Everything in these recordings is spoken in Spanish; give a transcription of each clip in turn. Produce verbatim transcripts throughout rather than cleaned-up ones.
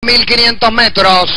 mil quinientos metros.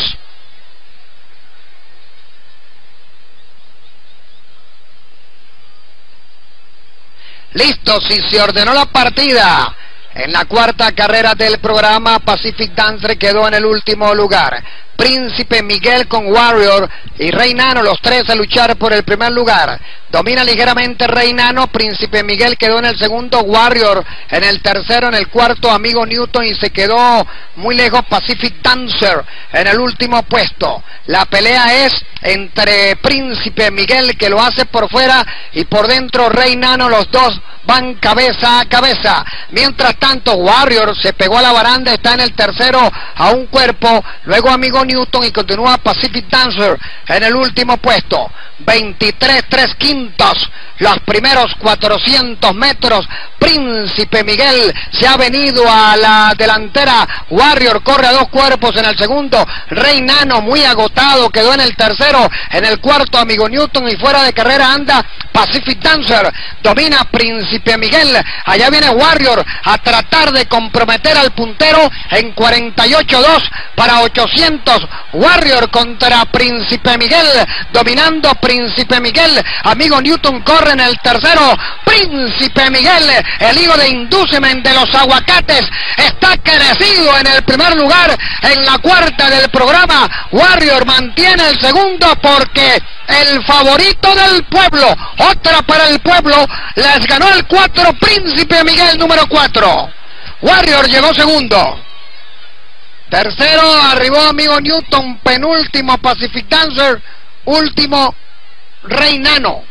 Listo, si se ordenó la partida. En la cuarta carrera del programa, Pacific Dancer quedó en el último lugar. Príncipe Miguel con Warrior y Rey Nano, los tres a luchar por el primer lugar. Domina ligeramente Rey Nano, Príncipe Miguel quedó en el segundo, Warrior en el tercero, en el cuarto Amigo Newton y se quedó muy lejos Pacific Dancer en el último puesto. La pelea es entre Príncipe Miguel, que lo hace por fuera, y por dentro Rey Nano, los dos van cabeza a cabeza. Mientras tanto, Warrior se pegó a la baranda, está en el tercero a un cuerpo, luego Amigo Newton y continúa Pacific Dancer en el último puesto. veintitrés tres quintos, los primeros cuatrocientos metros. Príncipe Miguel se ha venido a la delantera, Warrior corre a dos cuerpos en el segundo, Rey Nano muy agotado quedó en el tercero, en el cuarto Amigo Newton y fuera de carrera anda Pacific Dancer. Domina Príncipe Miguel, allá viene Warrior a tratar de comprometer al puntero en cuarenta y ocho dos para ochocientos. Warrior contra Príncipe Miguel, dominando Príncipe Miguel. Amigo Newton corre en el tercero. Príncipe Miguel, el hijo de Inducement de los aguacates, está crecido en el primer lugar. En la cuarta del programa, Warrior mantiene el segundo porque el favorito del pueblo, otra para el pueblo, les ganó el cuatro, Príncipe Miguel número cuatro. Warrior llegó segundo. Tercero arribó Amigo Newton, penúltimo Pacific Dancer, último Rey Nano.